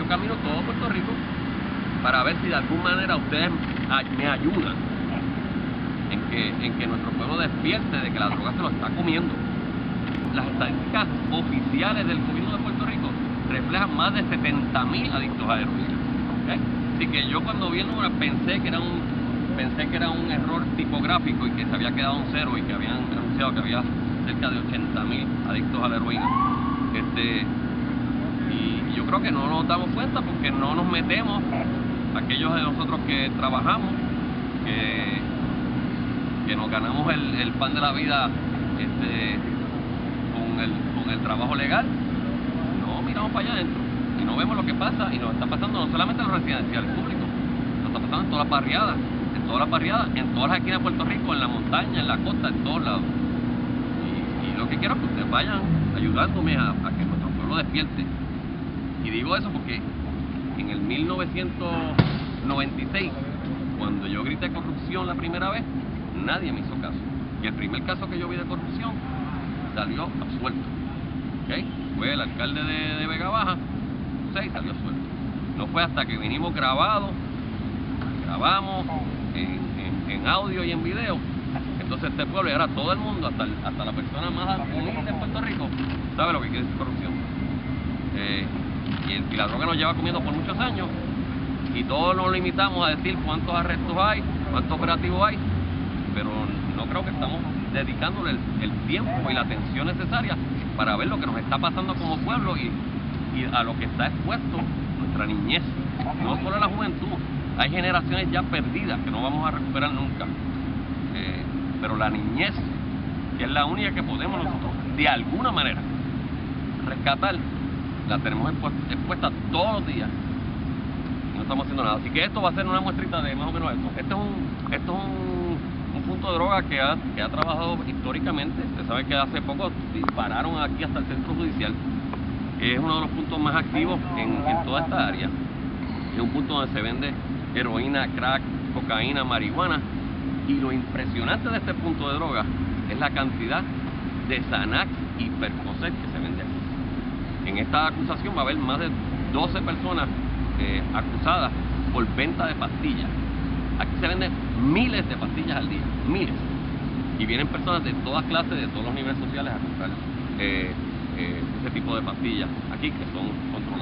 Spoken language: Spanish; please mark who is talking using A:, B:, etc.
A: yo camino todo Puerto Rico para ver si de alguna manera ustedes me ayudan en que nuestro pueblo despierte de que la droga se lo está comiendo. Las estadísticas oficiales del gobierno de Puerto Rico reflejan más de 70.000 adictos a heroína. ¿Okay? Así que yo cuando vi el número pensé que era un error tipográfico y que se había quedado un cero y que habían anunciado que había cerca de 80.000 adictos a la heroína. Y yo creo que no nos damos cuenta porque no nos metemos, aquellos de nosotros que trabajamos, que nos ganamos el pan de la vida con el trabajo legal, no miramos para allá adentro y no vemos lo que pasa, y nos está pasando no solamente en los residenciales públicos, nos está pasando en todas las barriadas, en todas las esquinas de Puerto Rico, en la montaña, en la costa, en todos lados. Y lo que quiero es que ustedes vayan ayudándome a que nuestro pueblo despierte. Y digo eso porque en el 1996, cuando yo grité corrupción la primera vez, nadie me hizo caso. Y el primer caso que yo vi de corrupción salió absuelto. ¿Okay? Fue el alcalde de Vega Baja, y salió suelto. No fue hasta que vinimos grabamos en audio y en video. Entonces este pueblo, y ahora todo el mundo, hasta la persona más humilde de Puerto Rico, sabe lo que quiere decir corrupción. Y la droga nos lleva comiendo por muchos años, y todos nos limitamos a decir cuántos arrestos hay, cuántos operativos hay, pero no creo que estamos dedicándole el tiempo y la atención necesaria para ver lo que nos está pasando como pueblo y a lo que está expuesto nuestra niñez, no solo la juventud. Hay generaciones ya perdidas que no vamos a recuperar nunca, pero la niñez, que es la única que podemos nosotros de alguna manera rescatar, la tenemos expuesta todos los días y no estamos haciendo nada. Así que esto va a ser una muestrita de más o menos esto. Esto es un punto de droga que ha trabajado históricamente. Usted sabe que hace poco dispararon aquí hasta el centro judicial. Es uno de los puntos más activos en toda esta área. Es un punto donde se vende heroína, crack, cocaína, marihuana. Y lo impresionante de este punto de droga es la cantidad de Xanax y Percocet que se vende aquí. En esta acusación va a haber más de 12 personas acusadas por venta de pastillas. Aquí se venden miles de pastillas al día, miles. Y vienen personas de todas clases, de todos los niveles sociales a comprar ese tipo de pastillas aquí, que son controladas.